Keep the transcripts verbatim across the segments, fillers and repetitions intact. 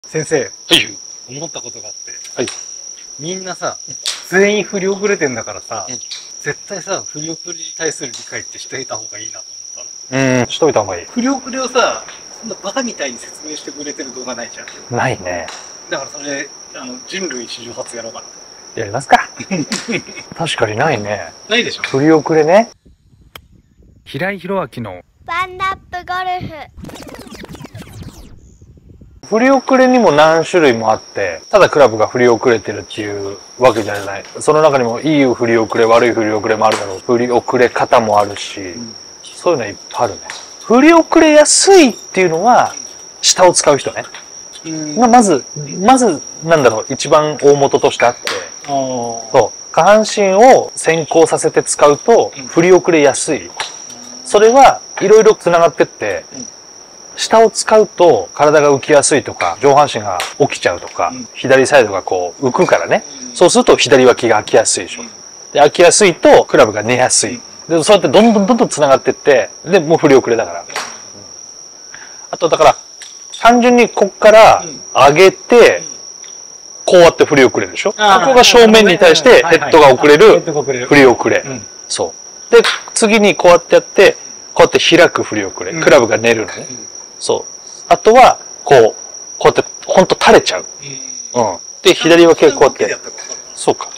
先生、 はい。 思ったことがあって、 はい。 みんなさ、全員振り遅れてんだからさ、 うん絶対さ、振り遅れに対する理解ってしておいた方がいいなと思ったうーん、しといた方がいい。 の。振り遅れをさ、そんなバカみたいに説明してくれてる動画ないじゃん。 ないね。 だからそれ、あの、人類史上初やろうかな。 やりますか。確かにないね。 ないでしょ。 振り遅れね。 平井宏明のワンナップゴルフ。 振り遅れにも何種類もあって、ただクラブが振り遅れてるっていうわけじゃない。その中にもいい振り遅れ、悪い振り遅れもあるだろう。振り遅れ方もあるし、うん、そういうのいっぱいあるね。振り遅れやすいっていうのは、下を使う人ね。がまず、まず、なんだろう、一番大元としてあって、そう、下半身を先行させて使うと、振り遅れやすい。それはいろいろ繋がってって、下を使うと体が浮きやすいとか、上半身が起きちゃうとか、うん、左サイドがこう浮くからね。うん、そうすると左脇が空きやすいでしょ。で、空きやすいとクラブが寝やすい。で、そうやってどんどんどんどん繋がってって、で、もう振り遅れだから。うん、あとだから、単純にこっから上げて、こうやって振り遅れるでしょ。ここが正面に対してヘッドが遅れる、振り遅れ。そう。で、次にこうやってやって、こうやって開く振り遅れ。クラブが寝るのね。そう。あとは、こう、こうやって、ほんと垂れちゃう。うん。で、左脇がこうやって。そうか。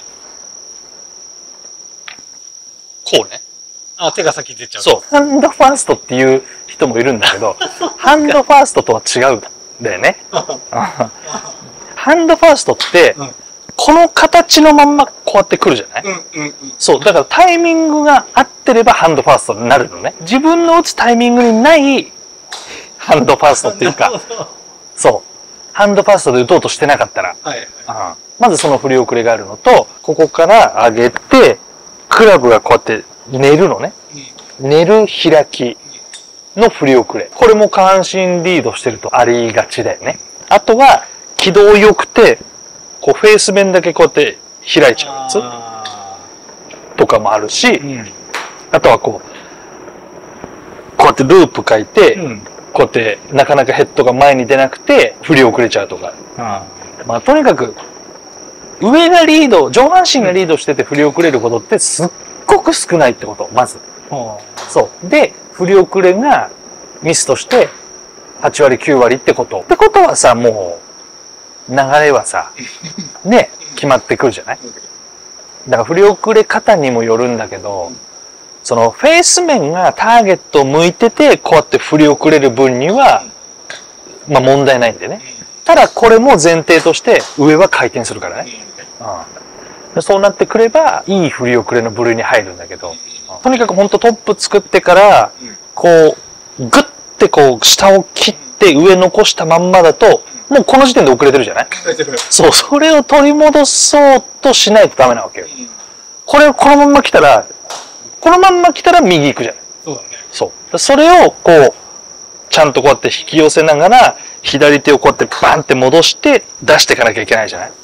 こうね。 あ、手が先出ちゃう。 そう。ハンドファーストっていう人もいるんだけど、ハンドファーストとは違うんだよね。ハンドファーストって、この形のまんまこうやって来るじゃない、うんうんうん、そう。だからタイミングが合ってればハンドファーストになるのね。自分の打つタイミングにないハンドファーストっていうか、そう。ハンドファーストで打とうとしてなかったら、はいはい、うん、まずその振り遅れがあるのと、ここから上げて、クラブがこうやって寝るのね。うん、寝る開きの振り遅れ。これも下半身リードしてるとありがちだよね。あとは、軌道良くて、こうフェース面だけこうやって開いちゃうやつとかもあるし、うん、あとはこう、こうやってループ書いて、うん、こうやってなかなかヘッドが前に出なくて振り遅れちゃうとか。ああ、まあとにかく上がリード、上半身がリードしてて振り遅れることってすっごく少ないってこと、まず。そう。で、振り遅れがミスとしてはちわりきゅうわりってこと。ってことはさ、もう流れはさ、ね、決まってくるじゃない？だから振り遅れ方にもよるんだけど、そのフェース面がターゲットを向いてて、こうやって振り遅れる分には、まあ問題ないんでね。ただこれも前提として上は回転するからね。うん、そうなってくれば、いい振り遅れの部類に入るんだけど、とにかくほんとトップ作ってから、こう、グッてこう下を切って上残したまんまだと、もうこの時点で遅れてるじゃない？そう、それを取り戻そうとしないとダメなわけよ。これをこのまんま来たら、このまんま来たら右行くじゃない。そうだね。そう。それをこう、ちゃんとこうやって引き寄せながら、左手をこうやってバンって戻して出していかなきゃいけないじゃない。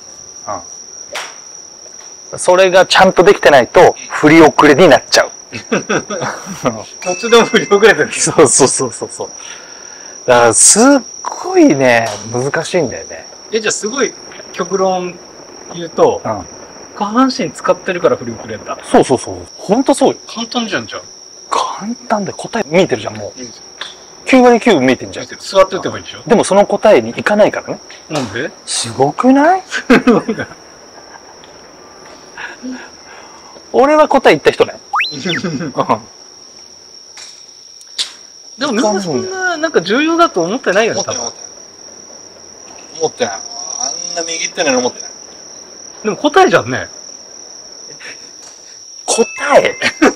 うん。それがちゃんとできてないと、振り遅れになっちゃう。 途中でも振り遅れてる。 そうそうそうそうそう。だからすっごいね、難しいんだよね。 え、じゃあすごい極論言うと、うん、下半身使ってるから振り遅れんだ。 そうそうそう。ほんとそうよ。 簡単じゃんじゃん。 簡単だよ。答え見えてるじゃん、もう。きゅうわりきゅう見えてんじゃん。 座って打てばいいでしょ。 でもその答えに行かないからね。 なんですごくない俺は答え言った人ね。 でもみんなそんな、なんか重要だと思ってないよね、 多分。思ってない。あんな右ってないの思ってない。 でも答えじゃんね。 答え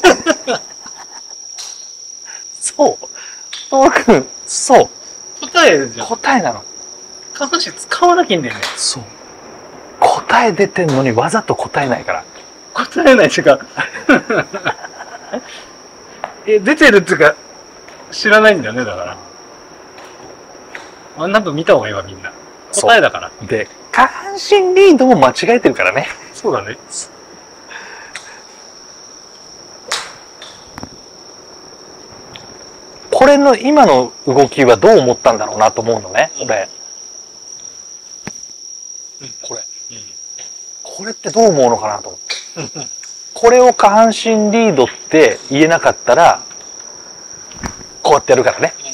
そう。そうくん、そう。 答えじゃん。 答えなの。 下半身使わなきゃいいんだよね。 そう。答え出てんのにわざと答えないから。 答えない違う。え、出てるっていうか、知らないんだよね、だから。あんなの見た方がいいわ、みんな。答えだから。 で、下半身リードも間違えてるからね。 そうだね。 これの今の動きはどう思ったんだろうなと思うのね、俺。 これ。 うん。 これってどう思うのかなと思って。これを下半身リードって言えなかったら、こうやってやるからね。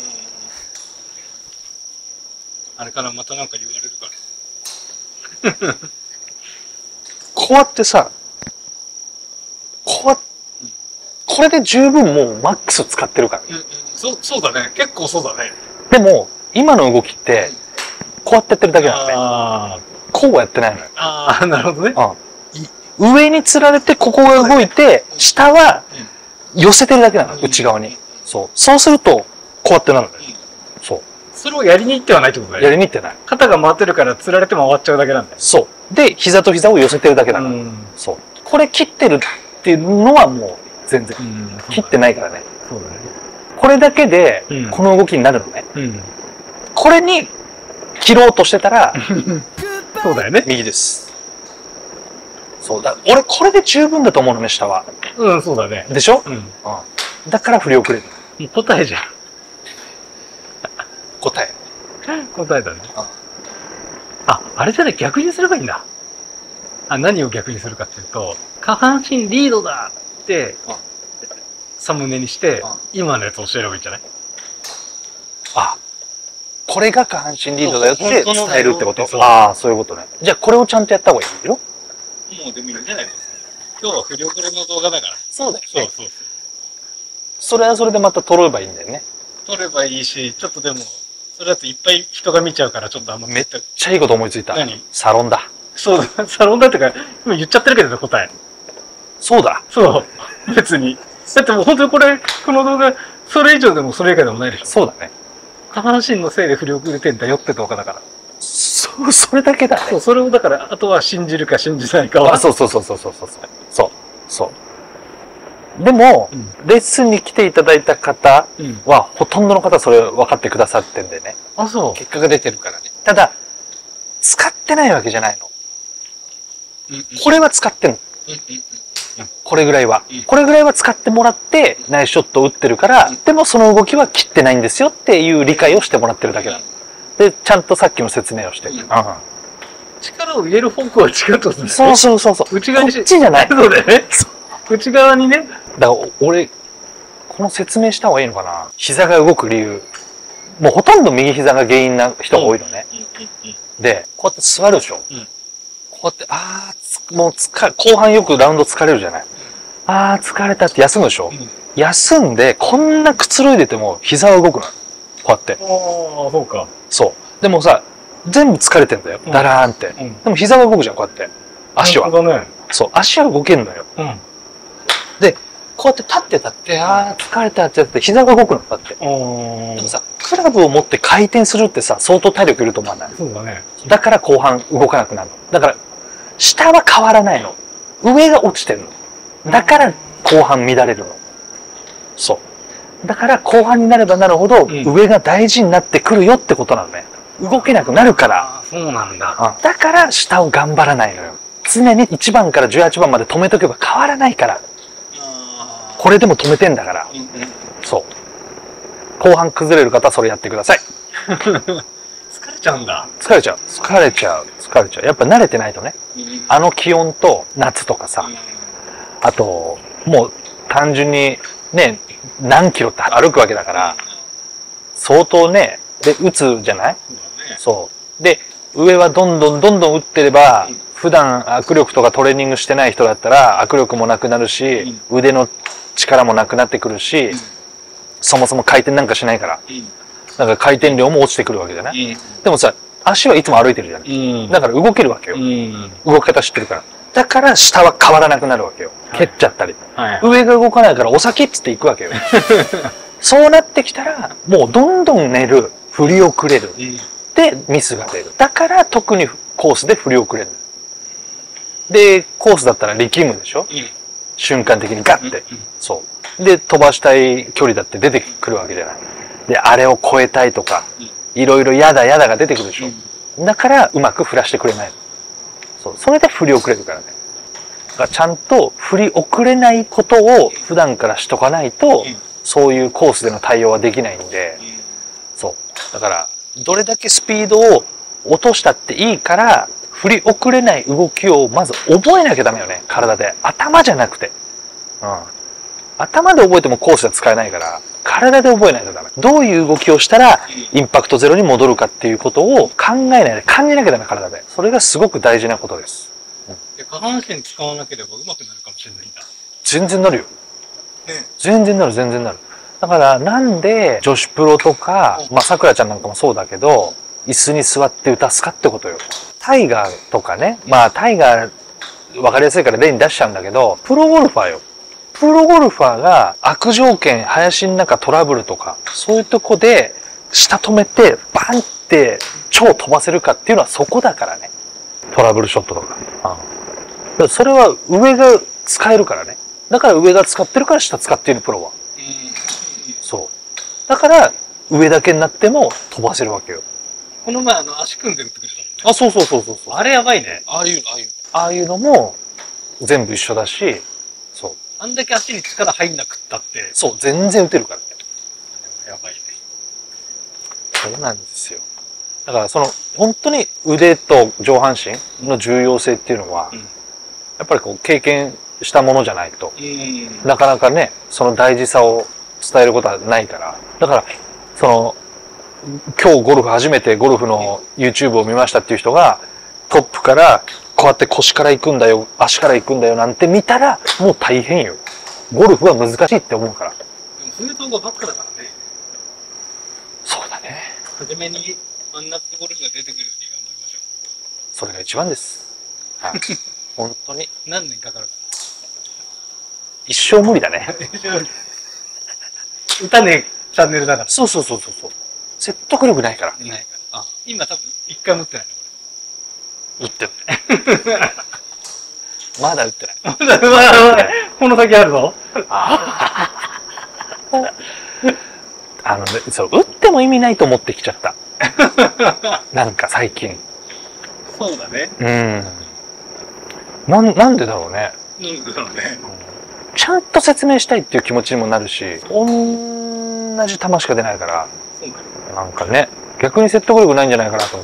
あれからまたなんか言われるから。 こうやってさ、こうやって、これで十分もうマックス使ってるから。 うんうん。そう、そうだね。結構そうだね。 でも、今の動きって、こうやってやってるだけなのね。 ああ。 こうはやってないのよ。 ああ、なるほどね。 うん。上につられてここが動いて、下は寄せてるだけなの、内側に。そう。そうすると、こうやってなるのよ。そう。 それをやりに行ってはないってことだよね。 やりに行ってない。 肩が回ってるから釣られても終わっちゃうだけなんだよ。 そう。で、膝と膝を寄せてるだけだから。 ん。 そう。これ切ってるっていうのはもう全然。 うん。 切ってないからね。 そうだね。 これだけでう、んこの動きになるのね。 うん。 これに切ろうとしてたら、 そうだよね。 右です。そうだ。俺これで十分だと思うのね、下は。 うん、そうだね。 でしょ？ うん。 うん。だから振り遅れる。 もう答えじゃん。 答え。 答えだね。 うんあ、あれじゃない、逆にすればいいんだ。あ、何を逆にするかっていうと、下半身リードだってうん、 サムネにしてうん、 今のやつ教えればいいんじゃない？ あ、これが下半身リードだよって伝そうそうえるってこと？ そうああ、そういうことね。じゃあこれをちゃんとやった方がいいよ。 もうでもいいんじゃないの？今日は振り遅れの動画だから。 そうだよそうそうそう。 それはそれでまた撮ればいいんだよね。 撮ればいいし、ちょっとでも、それだといっぱい人が見ちゃうから、ちょっとあんまめっちゃいいこと思いついた。 何？ サロンだ。 そうだ、サロンだってか、今言っちゃってるけどね、答え。 そうだ。 そう。別に。だってもう本当にこれ、この動画、それ以上でもそれ以外でもないでしょ。 そうだね。 下半身のせいで振り遅れてんだよって動画だから。 そう、それだけだね。 そう、それをだから、あとは信じるか信じないかは。 あ、そうそうそうそうそうそう。そう。そう。でも、 うんレッスンに来ていただいた方うん。 は、ほとんどの方それ分かってくださってんでね。 あ、そ結果が出てるからね。ただ、使ってないわけじゃないの。 う。うんうんこれは使ってんの。 うんうんこれぐらいはうん。 これぐらいは使ってもらって、ナイスショットを打ってるからうん、 でもその動きは切ってないんですよっていう理解をしてもらってるだけなの。で、ちゃんとさっきの説明をして。 うんうん力を入れる方向は違うってことだよね。 そうそうそうそう。 内側にしこっちじゃない。 そうだよね。内側にね。 だから俺、この説明した方がいいのかな。膝が動く理由。もうほとんど右膝が原因な人が多いのね。 うんうんうん。 で、こうやって座るでしょ。 うんこうやって、あーつ、もう疲れ、後半よくラウンド疲れるじゃない。あー、疲れたって休むでしょ。 うん休んで、こんなくつろいでても膝は動くの。こうやって。 ああ、そうか。 そう。でもさ、全部疲れてんだよ。 うんだらーんって。 うん。 でも膝は動くじゃん、こうやって。足は。 本当だね。 そう、足は動けんのよ。 うん。 で、こうやって立って立って、あー、疲れたってやって、膝が動くの、こうやって。 おー。 でもさ、クラブを持って回転するってさ、相当体力いると思わない？ そうだね。 だから後半動かなくなるの。だから、下は変わらないの。上が落ちてるの。だから後半乱れるの。そう。だから後半になればなるほど、 うん上が大事になってくるよってことなのね。動けなくなるから。 ああ、そうなんだ。 だから下を頑張らないのよ。常にいちばんからじゅうはちばんまで止めとけば変わらないから。 あこれでも止めてんだから。 ーうんうん。 そう。後半崩れる方はそれやってください。 疲れちゃうんだ。 疲れちゃう。疲れちゃう。疲れちゃう。やっぱ慣れてないとね。 うんあの気温と夏とかさ、あと、もう単純にね、何キロって歩くわけだから、相当ね、で、打つじゃない？ そうだね。 そう。で、上はどんどんどんどん打ってれば、普段握力とかトレーニングしてない人だったら握力もなくなるし、腕の力もなくなってくるし、そもそも回転なんかしないから。 うんだから回転量も落ちてくるわけじゃない？ うんでもさ、足はいつも歩いてるじゃない？ うん。 だから動けるわけよ。 うん。 動き方知ってるから。だから下は変わらなくなるわけよ。蹴っちゃったり。 はい。 上が動かないからお先っつっていくわけよ。そうなってきたら、もうどんどん寝る。振り遅れる。 うん。 で、ミスが出る。だから特にコースで振り遅れる。で、コースだったら力むでしょ？ うん。 瞬間的にガッて。 うんそう。で、飛ばしたい距離だって出てくるわけじゃない。で、あれを超えたいとか、いろいろやだやだが出てくるでしょ。だからうまく振らしてくれない。そう。それで振り遅れるからね。だからちゃんと振り遅れないことを普段からしとかないと、そういうコースでの対応はできないんで、そう。だから、どれだけスピードを落としたっていいから、 振り遅れない動きをまず覚えなきゃダメよね、体で。頭じゃなくて。うん。頭で覚えてもコースは使えないから、体で覚えないとダメ。どういう動きをしたら、インパクトゼロに戻るかっていうことを考えないで感じなきゃダメ、体で。それがすごく大事なことです。 うん、下半身使わなければ上手くなるかもしれないんだ。 全然なるよ。 ね。全然なる、全然なる。だから、なんで、女子プロとか、まあ、桜ちゃんなんかもそうだけど、椅子に座って打たすかってことよ。タイガーとかね、まあ、タイガー、わかりやすいから例に出しちゃうんだけど、プロゴルファーよ。プロゴルファーが悪条件、林の中トラブルとか、そういうとこで、下止めて、バンって超飛ばせるかっていうのはそこだからね。トラブルショットとか。うん、それは上が使えるからね。だから上が使ってるから下使っているプロは。そう。だから、上だけになっても飛ばせるわけよ。 この前あの足組んでるってくれたもんね。 あ、そうそうそうそうそう。 あれやばいね。 ああいうの、ああいうの。ああいうのも全部一緒だし、そう。 あんだけ足に力入んなくったって。 そう、全然打てるからね。 やばいね。 そうなんですよ。だからその、本当に腕と上半身の重要性っていうのは、うん、やっぱりこう経験したものじゃないと、うん、なかなかね、その大事さを伝えることはないから。だから、その、今日ゴルフ初めてゴルフの YouTube を見ましたっていう人が、トップからこうやって腰から行くんだよ、足から行くんだよなんて見たら、もう大変よ。ゴルフは難しいって思うから。 でもそういう動画ばっかだからね。 そうだね。 初めにワンナップゴルフが出てくるように頑張りましょう。 それが一番です。はい。本当に。 何年かかるか。 一生無理だね。 打たねえチャンネルだから。 そうそうそうそう。説得力ないから。 ないから。あ、今多分一回も打ってないの。打ってない。まだ打ってない。 まだまだこの先あるぞ。 ああのね、そう、打っても意味ないと思ってきちゃった。なんか最近。 そうだね。 うん。なん、なんでだろうね。 なんでだろうね。 ちゃんと説明したいっていう気持ちにもなるし、同じ球しか出ないから、 そうだね。 なんかね、逆に説得力ないんじゃないかなと思って。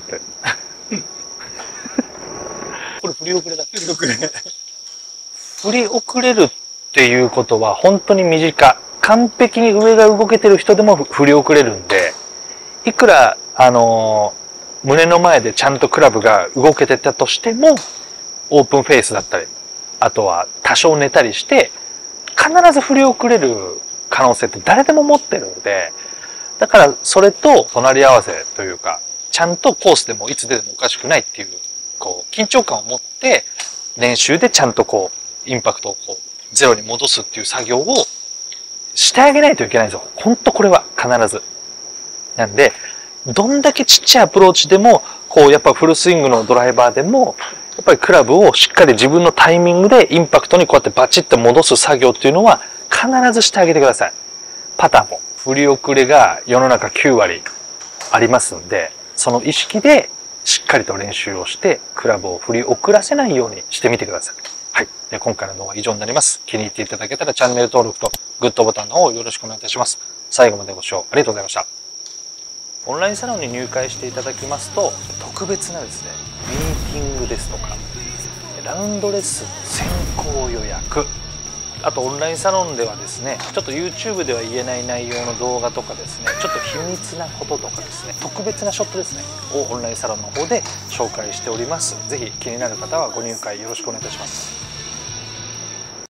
これ振り遅れだ。振り遅れ。振り遅れるっていうことは本当に短。完璧に上が動けてる人でも振り遅れるんで、いくら、あのー、胸の前でちゃんとクラブが動けてたとしても、オープンフェイスだったり、あとは多少寝たりして、必ず振り遅れる可能性って誰でも持ってるんで、だからそれと隣り合わせというか、ちゃんとコースでもいつでもおかしくないっていう、こう、緊張感を持って、練習でちゃんとこう、インパクトをこう、ゼロに戻すっていう作業をしてあげないといけないんですよ。ほんとこれは必ず。なんで、どんだけちっちゃいアプローチでも、こう、やっぱフルスイングのドライバーでも、やっぱりクラブをしっかり自分のタイミングでインパクトにこうやってバチッと戻す作業っていうのは必ずしてあげてください。パターンも。振り遅れが世の中きゅうわりありますんで、その意識でしっかりと練習をして、クラブを振り遅らせないようにしてみてください。はい。で、今回の動画は以上になります。気に入っていただけたらチャンネル登録とグッドボタンの方をよろしくお願いいたします。最後までご視聴ありがとうございました。オンラインサロンに入会していただきますと、特別なですね、ミーティングですとか、ラウンドレッスン先行予約、あとオンラインサロンではですね、ちょっと YouTube では言えない内容の動画とかですね、ちょっと秘密なこととかですね、特別なショットですね、をオンラインサロンの方で紹介しております。ぜひ気になる方はご入会よろしくお願いいたします。